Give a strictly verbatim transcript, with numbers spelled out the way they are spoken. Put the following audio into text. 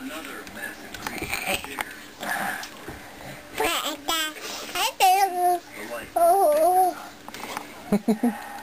Another massive creature shares the territory. The light.